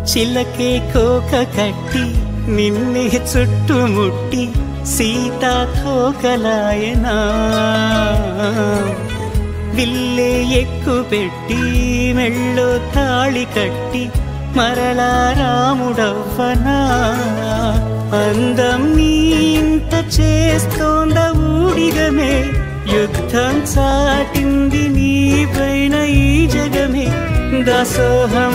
చిలకే కోక కట్టి నిన్నే చుట్టుముట్టి సీతాకోకలాయనా విల్లే ఎక్కుపెట్టి మెళ్ళో తాళి కట్టి మరలా రాముడవ్వనా అందం నీ ఇంత చేస్తోంద ఊడిగమే యుద్ధం చాటింది నీ పైన ఈ జగమే దాసోహం